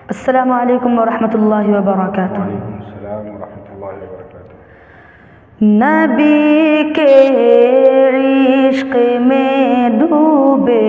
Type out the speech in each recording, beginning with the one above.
السلام علیکم ورحمۃ اللہ وبرکاتہ۔ وعلیکم السلام ورحمۃ اللہ وبرکاتہ۔ نبی کے عشق میں ڈوبے،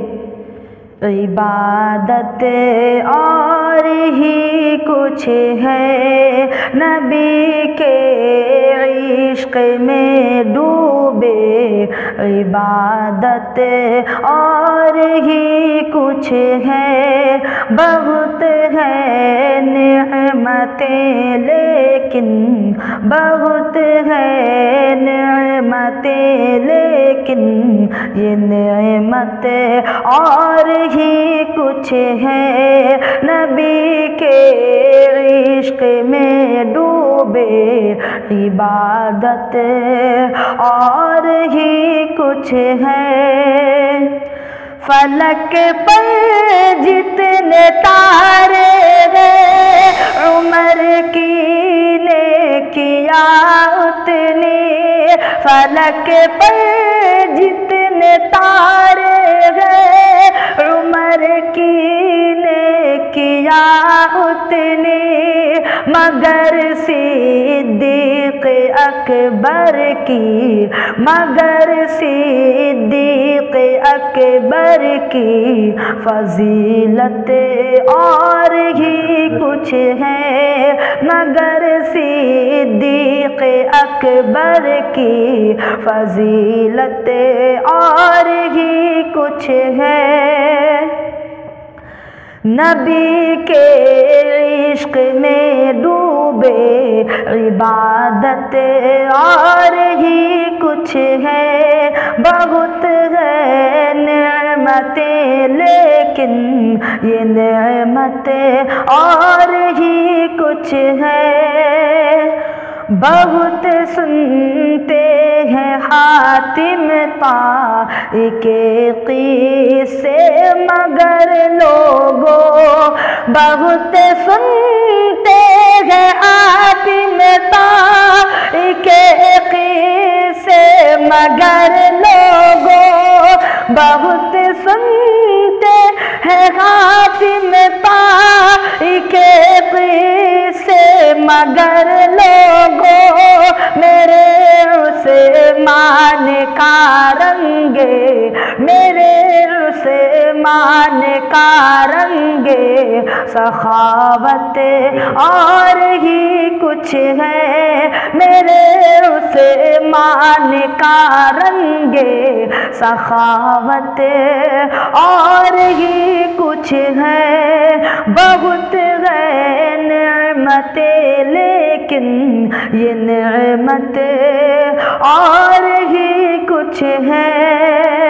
عبادت اور ہی کچھ ہے۔ نبی کے عشق میں ڈوبے، عبادت اور ہی کچھ ہے۔ بہت ہے نعمتیں لیکن بہت ہے نعمتیں لیکن یہ نعمت اور ہی کچھ ہے۔ نبی کے عشق میں ڈوبے، عبادت اور ہی کچھ ہے۔ فلک پر جتنے تارے ہیں، عمر کی نے کیا اتنی۔ فلک پر جتنے تارے ہیں، عمر کی نے کیا اتنی۔ مگر صدیق اکبر کی، مگر صدیق اکبر کی فضیلت اور ہی کچھ ہے۔ مگر صدیق اکبر کی فضیلت اور ہی کچھ ہے۔ نبی کے عشق میں ڈوبے، عبادت اور ہی کچھ ہے۔ بہت ہے نعمتیں لیکن یہ نعمت اور ہی کچھ ہے۔ بہت سنتے ہیں حاتم طائی کے قصے مگر لوگوں، بہت سنتے ہیں حاتم طائی کے قصے مگر لوگوں، بہت سنتے ہیں حاتم طائی کے قصے مگر لوگوں۔ میرے عثمان کا رنگے، میرے عثمان کا رنگے سخاوت اور ہی کچھ ہے۔ میرے عثمان کا رنگے سخاوت اور ہی کچھ ہے۔ بہت ہے نعمتیں لیکن یہ نعمت اور ہی کچھ ہے۔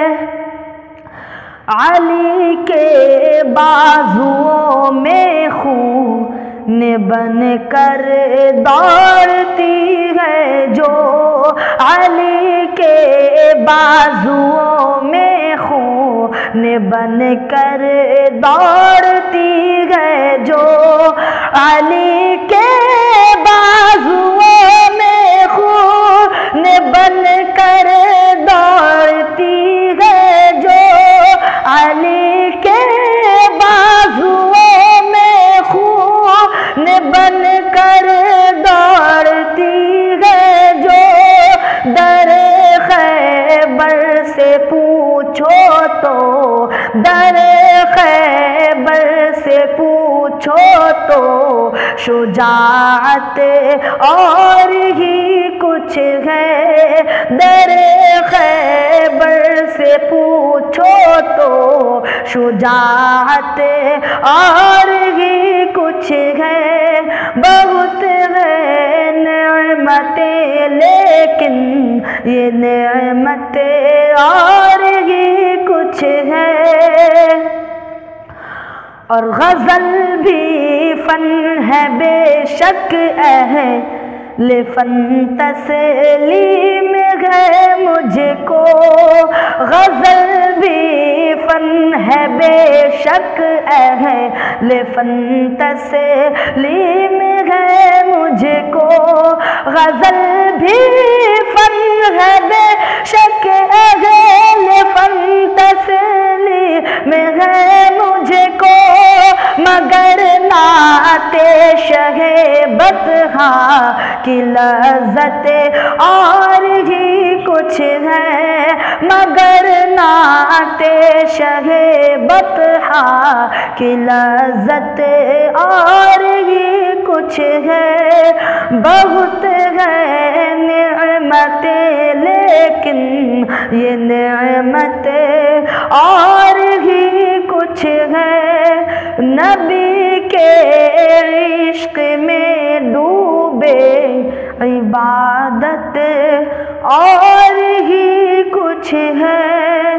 علی کے بازوؤں میں خون بن کر دوڑتی ہے جو، علی کے بازوؤں میں خون بن کر دوڑتی ہے جو، علی کے بازوؤں میں خون بن کر دوڑتی ہے جو، علی کے بازوؤں میں خون بن کر دوڑتی ہے جو۔ در خیبر سے پوچھو تو، در خیبر سے پوچھو تو شجاعت اور ہی کچھ ہے۔ در خیبر سے پوچھو تو شجاعت اور ہی کچھ ہے۔ بہت ہے نعمتیں لیکن یہ نعمت اور ہی کچھ ہے۔ اور غزل بھی فن ہے بے شک، اہل فن تسلیم ہے مجھ کو۔ غزل بھی فن ہے بے شک، اہل فن تسلیم ہے مجھ کو۔ غزل بھی فن ہے بے شک، اہل فن تسلیم ہے مجھ کو۔ مگر نہ بطحا کی لذت اور ہی کچھ ہے، مگر نعت شہ بطحا کی لذت اور ہی کچھ ہے۔ بہت ہے نعمتیں لیکن یہ نعمت اور ہی کچھ ہے، نبی کے عشق میں ڈوبے عبادت اور ہی کچھ ہے۔